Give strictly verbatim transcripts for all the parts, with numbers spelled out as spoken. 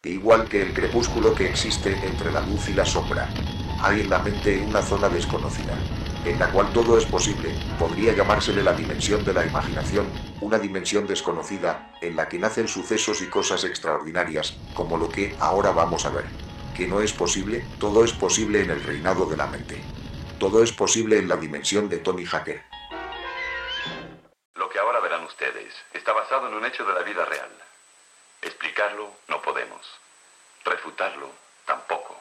Igual que el crepúsculo que existe entre la luz y la sombra. Hay en la mente una zona desconocida, en la cual todo es posible, podría llamársele la dimensión de la imaginación, una dimensión desconocida, en la que nacen sucesos y cosas extraordinarias, como lo que ahora vamos a ver. ¿Que no es posible? Todo es posible en el reinado de la mente. Todo es posible en la dimensión de Tony Hacker. Lo que ahora verán ustedes está basado en un hecho de la vida real. Explicarlo no podemos. Refutarlo tampoco.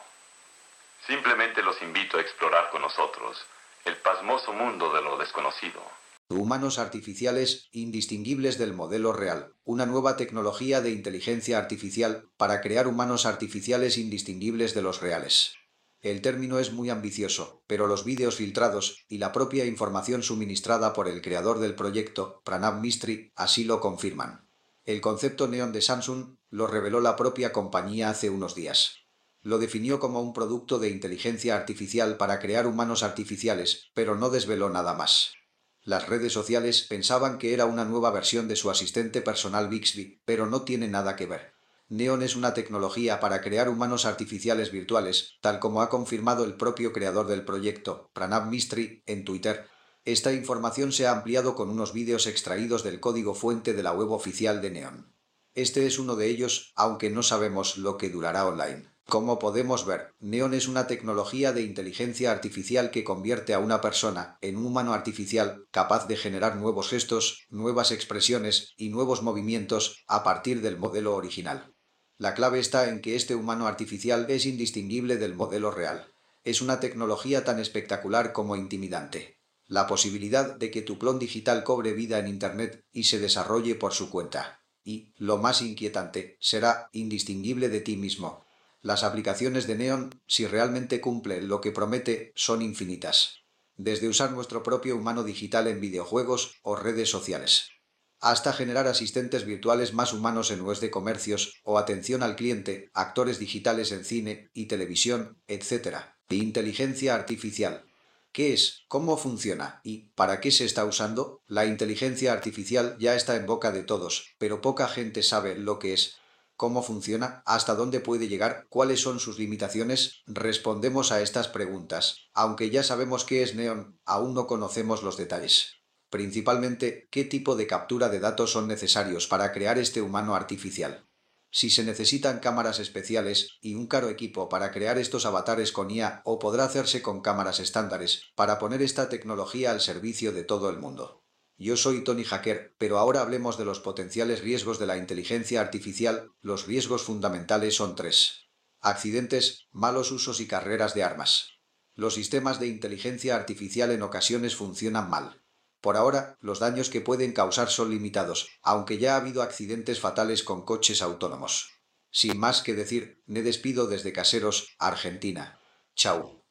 Simplemente los invito a explorar con nosotros el pasmoso mundo de lo desconocido. Humanos artificiales indistinguibles del modelo real. Una nueva tecnología de inteligencia artificial para crear humanos artificiales indistinguibles de los reales. El término es muy ambicioso, pero los vídeos filtrados y la propia información suministrada por el creador del proyecto, Pranav Mistry, así lo confirman. El concepto Neon de Samsung lo reveló la propia compañía hace unos días. Lo definió como un producto de inteligencia artificial para crear humanos artificiales, pero no desveló nada más. Las redes sociales pensaban que era una nueva versión de su asistente personal Bixby, pero no tiene nada que ver. Neon es una tecnología para crear humanos artificiales virtuales, tal como ha confirmado el propio creador del proyecto, Pranav Mistry, en Twitter. Esta información se ha ampliado con unos vídeos extraídos del código fuente de la web oficial de Neon. Este es uno de ellos, aunque no sabemos lo que durará online. Como podemos ver, Neon es una tecnología de inteligencia artificial que convierte a una persona en un humano artificial capaz de generar nuevos gestos, nuevas expresiones y nuevos movimientos a partir del modelo original. La clave está en que este humano artificial es indistinguible del modelo real. Es una tecnología tan espectacular como intimidante. La posibilidad de que tu clon digital cobre vida en Internet y se desarrolle por su cuenta. Y, lo más inquietante, será indistinguible de ti mismo. Las aplicaciones de Neon, si realmente cumple lo que promete, son infinitas. Desde usar nuestro propio humano digital en videojuegos o redes sociales, hasta generar asistentes virtuales más humanos en webs de comercios o atención al cliente, actores digitales en cine y televisión, etcétera. Inteligencia artificial. ¿Qué es? ¿Cómo funciona? ¿Y para qué se está usando? La inteligencia artificial ya está en boca de todos, pero poca gente sabe lo que es. ¿Cómo funciona? ¿Hasta dónde puede llegar? ¿Cuáles son sus limitaciones? Respondemos a estas preguntas. Aunque ya sabemos qué es Neon, aún no conocemos los detalles. Principalmente, ¿qué tipo de captura de datos son necesarios para crear este humano artificial? Si se necesitan cámaras especiales y un caro equipo para crear estos avatares con I A, o podrá hacerse con cámaras estándares para poner esta tecnología al servicio de todo el mundo. Yo soy Tony Hacker, pero ahora hablemos de los potenciales riesgos de la inteligencia artificial. Los riesgos fundamentales son tres. Accidentes, malos usos y carreras de armas. Los sistemas de inteligencia artificial en ocasiones funcionan mal. Por ahora, los daños que pueden causar son limitados, aunque ya ha habido accidentes fatales con coches autónomos. Sin más que decir, me despido desde Caseros, Argentina. Chao.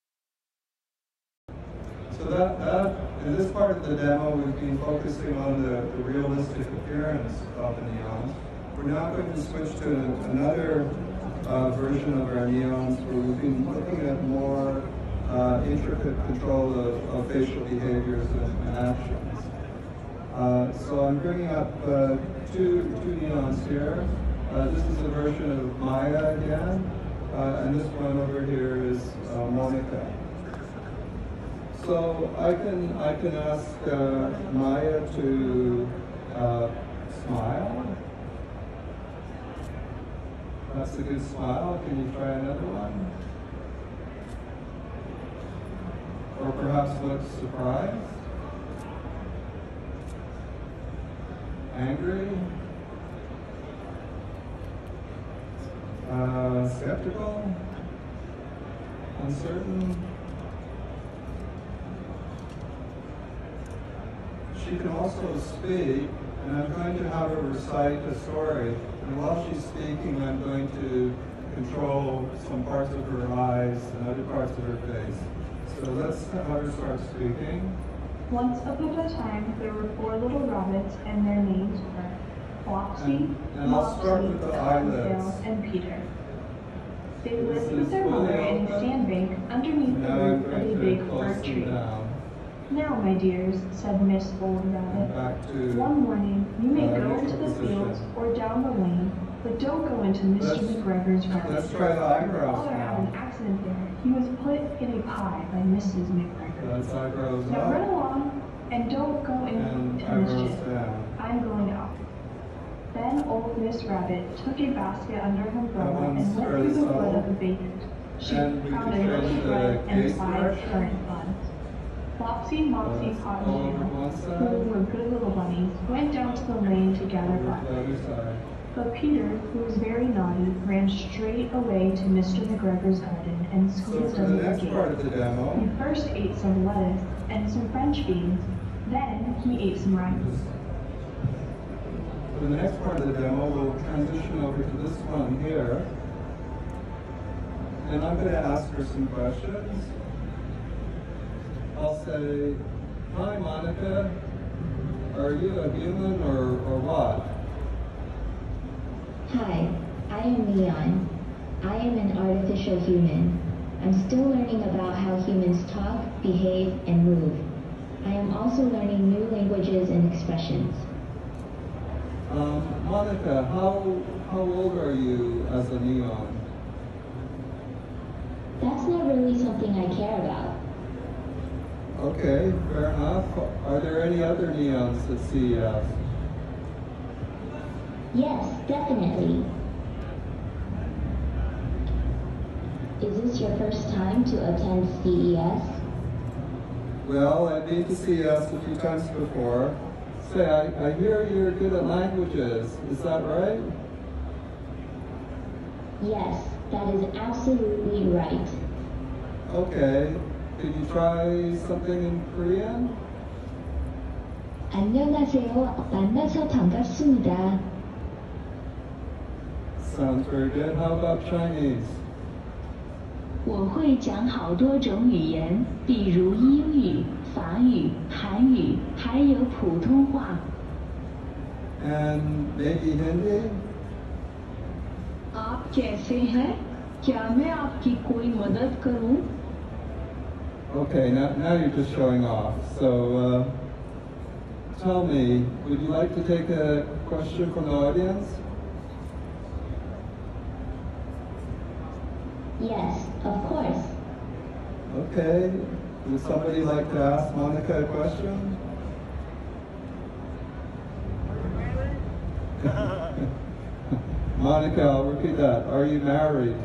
So that, that, in this part of the demo, we've been focusing on the, the realistic appearance of the neons. We're now going to switch to another uh, version of our neons where we've been looking at more uh, intricate control of, of facial behaviors and, and actions. Uh, so I'm bringing up uh, two, two neons here. Uh, this is a version of Maya again, uh, and this one over here is uh, Monica. So I can I can ask uh, Maya to uh, smile. That's a good smile. Can you try another one? Or perhaps look surprised, angry, uh, skeptical, uncertain. She can also speak, and I'm going to have her recite a story. And while she's speaking, I'm going to control some parts of her eyes and other parts of her face. So let's have her start speaking. Once upon a time, there were four little rabbits, and their names were Flopsy, And, and I'll start with the eyelids. Cottontail, and Peter. They This lived is with their fully mother in a open. sandbank underneath the Now I'm root of a going big to fir close them tree. down. Now, my dears, said Miss Old And Rabbit, back to one morning you may uh, go neutral into the position. fields or down the lane, But don't go into Mister Let's- McGregor's room. Let's try the eyebrows Father had an now. accident there. He was put in a pie by Missus McGregor. That's eyebrows Now run up along and don't go and into eyebrows mischief. down. I'm going out. Then old Miss Rabbit took a basket under her umbrella one's and went fairly through the subtle. wood of the bacon. She And we found a can little change the thread and gaze five direction. currant buns. Flopsy, Mopsy, Let's Pot, go and over Tail, one who side, were good little bunnies, went down to the lane to gather over to buns. the other side. But Peter, who was very naughty, ran straight away to Mister McGregor's garden and So squeezed for the under the next part of gate. the demo, He first ate some lettuce and some French beans, then he ate some rice. for the next part of the demo, we'll transition over to this one here. And I'm going to ask her some questions. I'll say, hi Monica, are you a human or, or what? Hi, I am Leon. I am an artificial human. I'm still learning about how humans talk, behave, and move. I am also learning new languages and expressions. Um, Monica, how, how old are you as a neon? That's not really something I care about. Okay, fair enough. Are there any other neons at C E S? Yes, definitely. Is this your first time to attend C E S? Well, I've been to C E S a few times before. Say, I, I hear you're good at languages. Is that right? Yes, that is absolutely right. Okay. Could you try something in Korean? 안녕하세요. 만나서 반갑습니다. Sounds very good. How about Chinese? 我会讲好多种语言，比如英语、法语、韩语，还有普通话。 And maybe Hindi? आप कैसे हैं? क्या मैं आपकी कोई मदद करूं? Okay, now, now you're just showing off. So, uh, tell me, would you like to take a question from the audience? Yes, of course. Okay. Would somebody like to ask Monica a question? Monica, I'll repeat that. Are you married?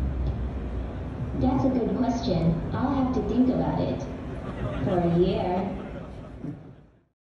That's a good question. I'll have to think about it. For a year.